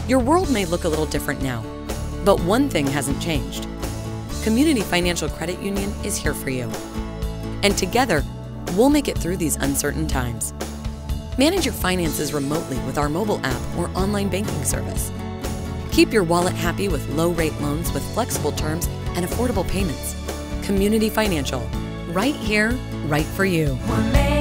Your world may look a little different now, but one thing hasn't changed. Community Financial Credit Union is here for you. And together, we'll make it through these uncertain times. Manage your finances remotely with our mobile app or online banking service. Keep your wallet happy with low-rate loans with flexible terms and affordable payments. Community Financial, right here, right for you.